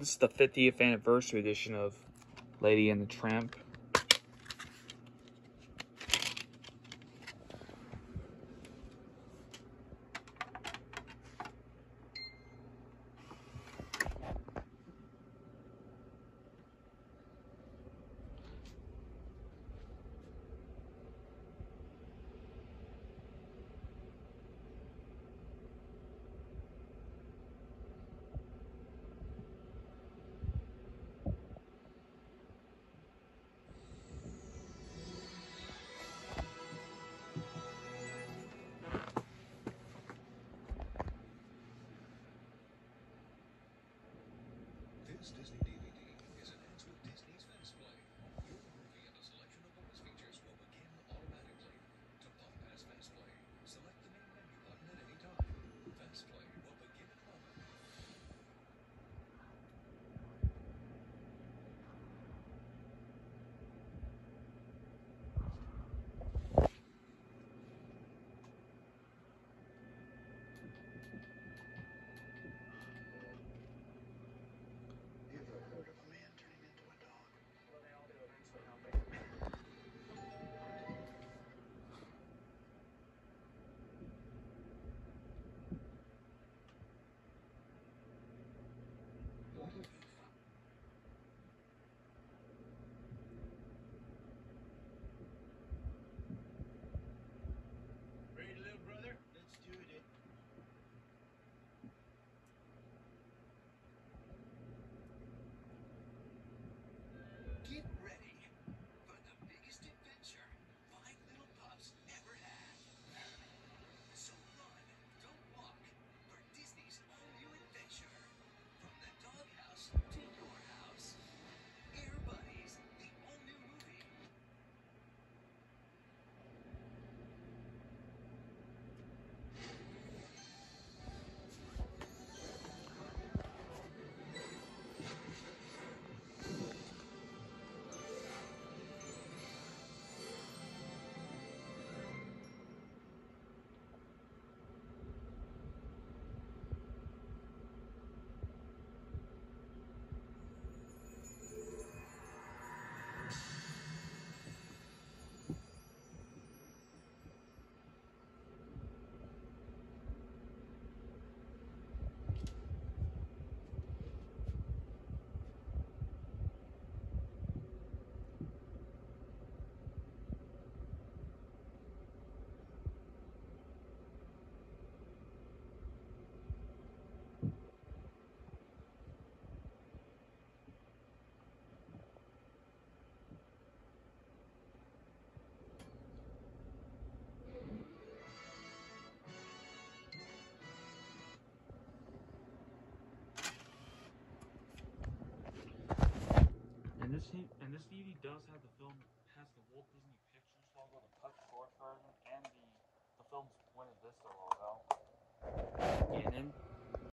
This is the 50th anniversary edition of Lady and the Tramp. This Disney DVD is enhanced with Disney's Fast Play. Your movie and a selection of bonus features will begin automatically. To bypass Fast Play, select the main menu button at any time. Fast Play will begin in a moment. You ever heard of a man turning into a dog? Well, they all do eventually, don't they? What if Ready, little brother? Let's do it. Get ready for the biggest adventure 5 little pups ever had. So run, don't walk, for Disney's all-new adventure. From the doghouse to your house. Air Buddies, the all-new movie. And this DVD does have the film, has the Walt Disney Pictures logo, the cut short version, and the film's Buena Vista logo. And then